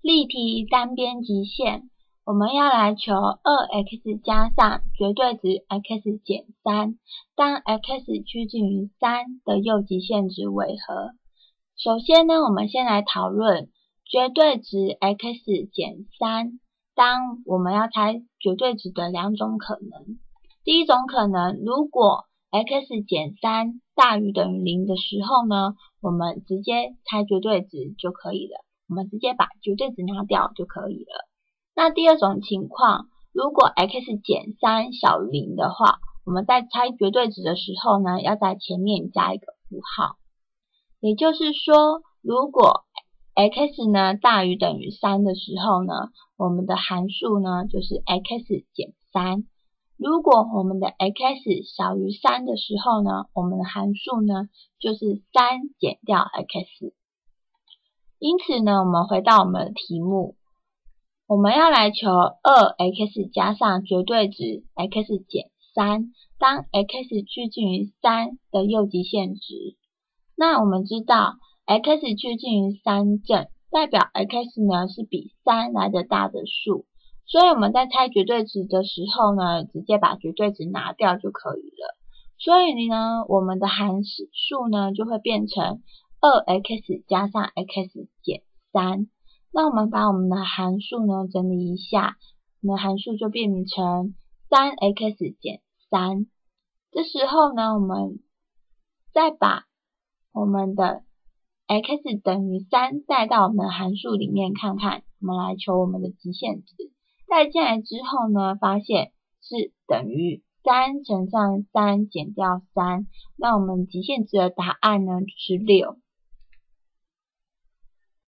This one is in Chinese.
例题单边极限，我们要来求 2x 加上绝对值 x 减3，当 x 趋近于3的右极限值为何？首先呢，我们先来讨论绝对值 x 减3，当我们要猜绝对值的两种可能。第一种可能，如果 x 减3大于等于0的时候呢，我们直接猜绝对值就可以了，我们直接把绝对值拿掉就可以了。那第二种情况，如果 x 减3小于0的话，我们在猜绝对值的时候呢，要在前面加一个符号。也就是说，如果 x 呢大于等于3的时候呢，我们的函数呢就是 x 减3。如果我们的 x 小于3的时候呢，我们的函数呢就是3减掉 x。因此呢，我们回到我们的题目，我们要来求 2x 加上绝对值 x 减3，当 x 趋近于3的右极限值。那我们知道 x 趋近于3正，代表 x 呢是比3来得大的数，所以我们在猜绝对值的时候呢，直接把绝对值拿掉就可以了。所以呢，我们的函数呢就会变成 2x 加上 x 减3。那我们把我们的函数呢整理一下，我们的函数就变成 3x 减3。这时候呢，我们再把我们的 x 等于3带到我们的函数里面看看，我们来求我们的极限值。带进来之后呢，发现是等于3乘上3减掉3，那我们极限值的答案呢就是6。